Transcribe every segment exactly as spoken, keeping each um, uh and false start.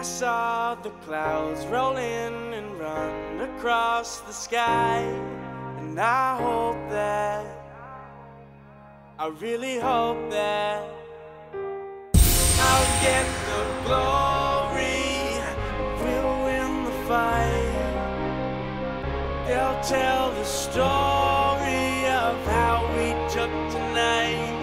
I saw the clouds roll in and run across the sky, and I hope that, I really hope that I'll get the glory, we'll win the fight. They'll tell the story of how we took tonight,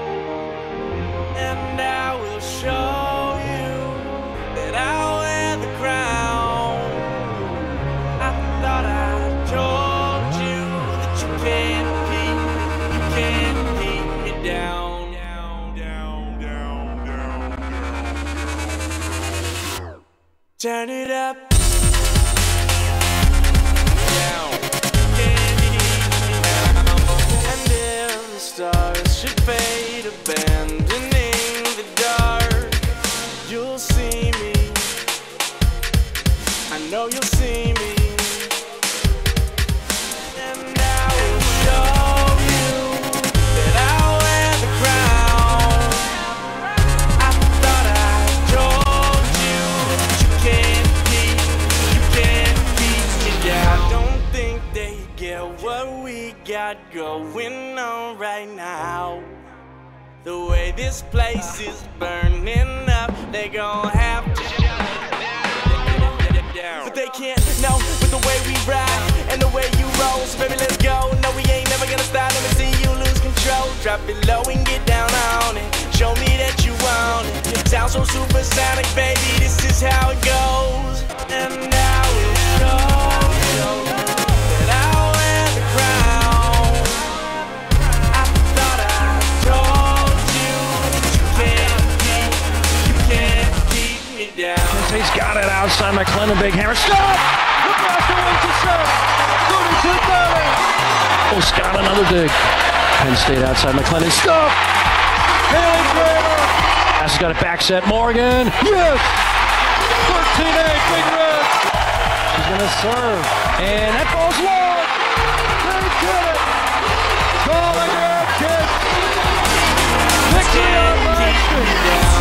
and I will show you that I'll wear the crown. I thought I told you that you can't keep, you can't keep me down. Down, down, down, down, down. Turn it up. Down. Can't keep me down. And if the stars should fade, abandoning the dark, you'll see me. I know you'll see me, and I will show you that I'll wear the crown. I thought I told you that you can't keep, you can't keep me down. I don't think they get what we got going on right now. The way this place is burning up, they gon' have to but they can't, no, with the way we ride and the way you roll. So baby, let's go. No, we ain't never gonna stop. Let me see you lose control. Drop it low and get down on it. Show me that you want it. Sound so supersonic, baby, this is how it goes. And I will show you that I'll wear the crown. I thought I told you that you can't keep, you can't keep me down. He's got it outside McClendon, big hammer. Stop! Nebraska wins the set. thirty-two thirty. Oh, Scott, another dig. Penn State outside McClendon. Stop! Haley Kramer. Has got a back set. Morgan. Yes! thirteen eight, big red. She's going to serve. And that ball's long. They did it. Calling her a kiss. Victory on Nebraska.